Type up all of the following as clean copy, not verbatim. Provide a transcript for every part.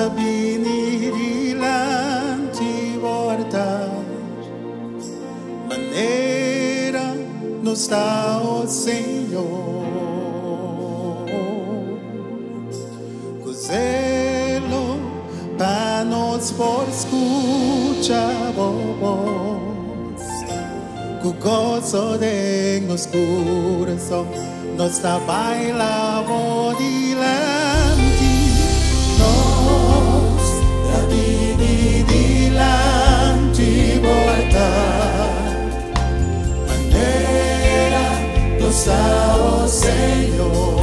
binirilan guardar. Maneira nos dá o Senhor, com zelo para nos por escuchar voz, com gozo de nos coração, nos dá bailavo dilante, nos dá dilante voltar. Maneira nos dá o Senhor,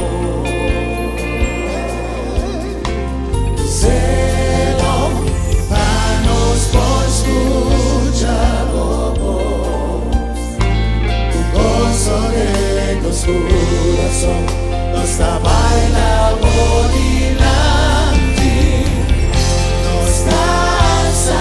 zelo para nos por escuchar voz, com gozo de nos coração, nos dá bailavo dilante, nos dança,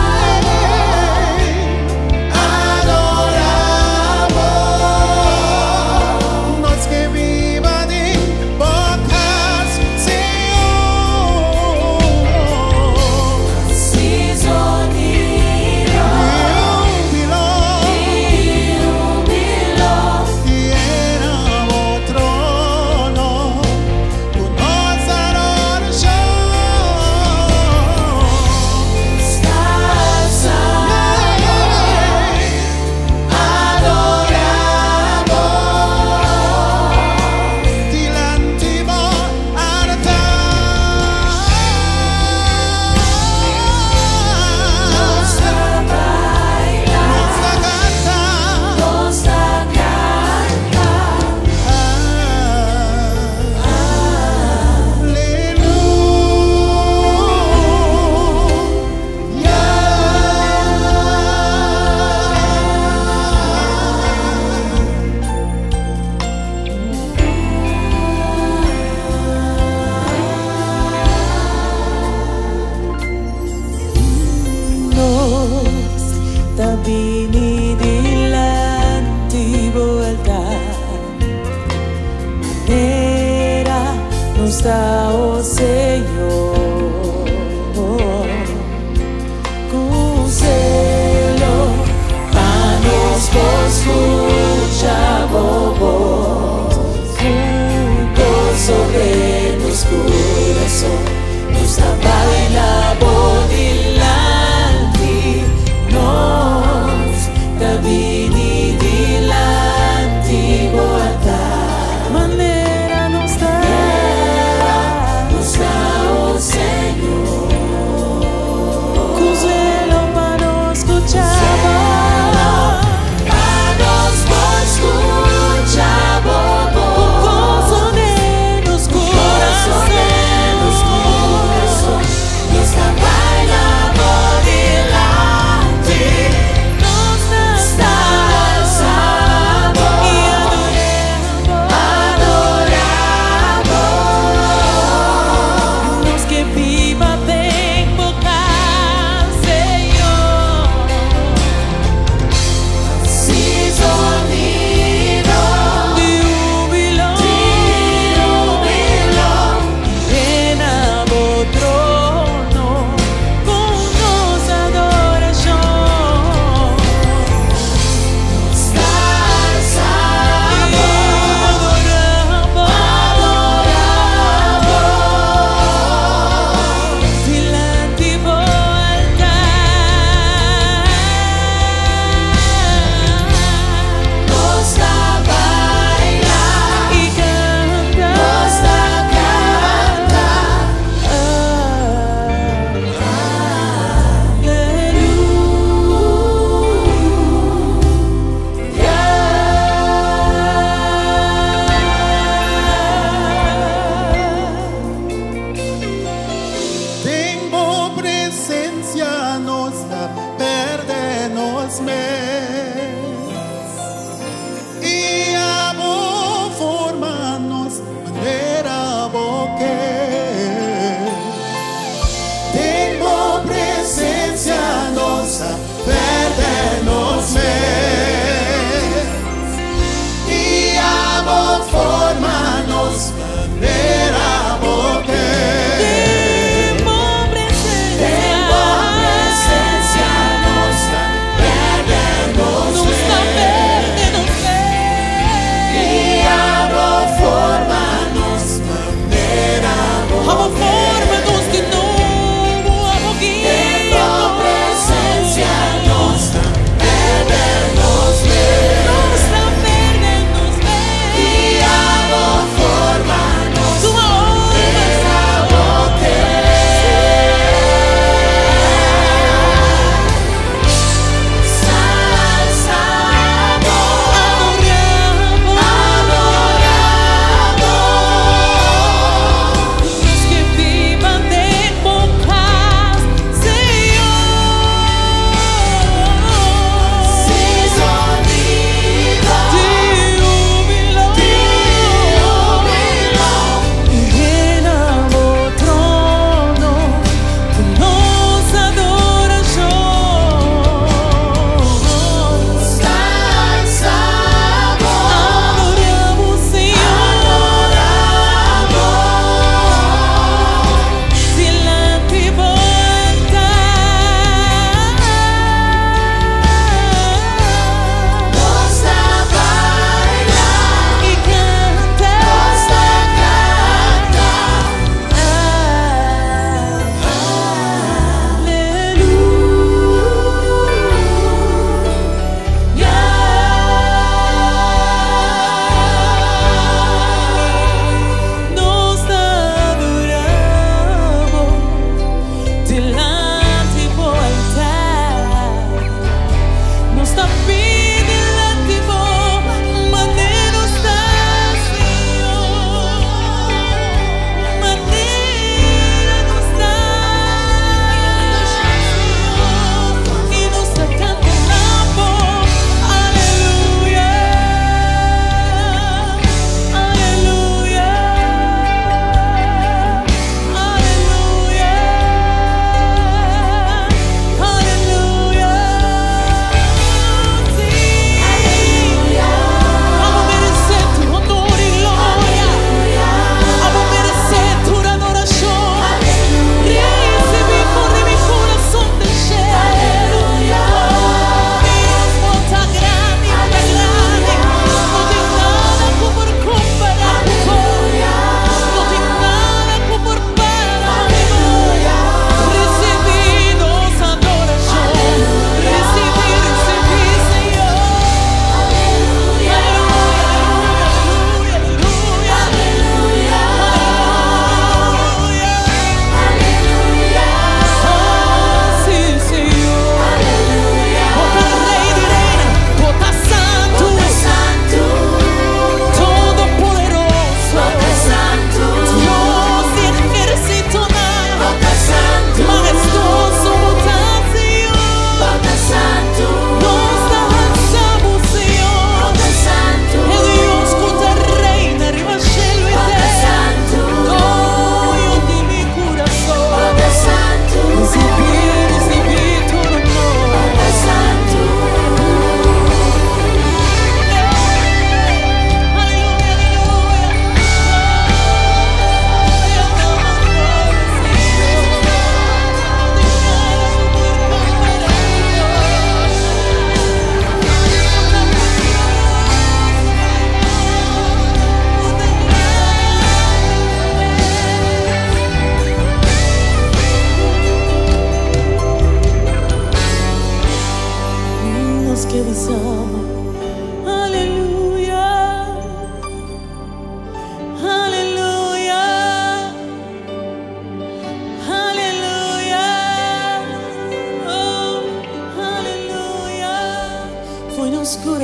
adoramos, nos que viva de bocas, Senhor, Sinoniro, iluminó, y era o trono, con nos adoración, dança, adoramos, dilante vos nos altar, baila, nos canta, nos binidilante voltar. Maneira nos dá o Senhor, com zelo para nos escuchar voz, com gozo de nos coração, nos dá bailavo dilante, nos dá binidilante voltar. Maneira nos dá o Senhor.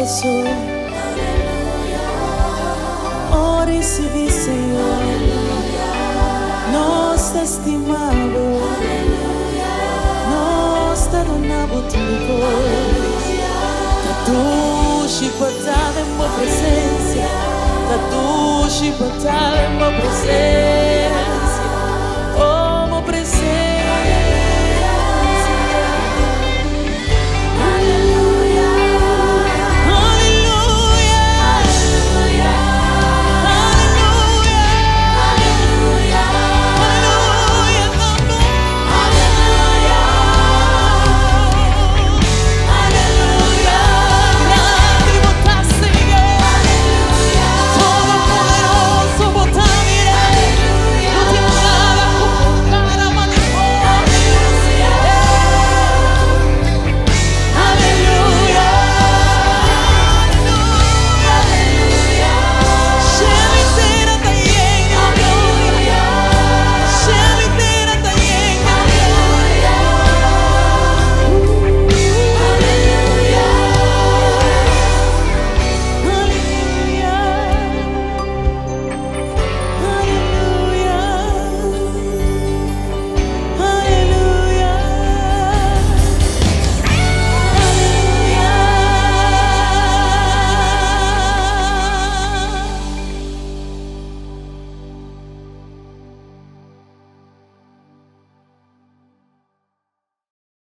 glorioso. Oh, recibí, Señor. Nos estimamos, nos te donamos tu Tatushi patale mo presencia, tatushi patale mo presencia.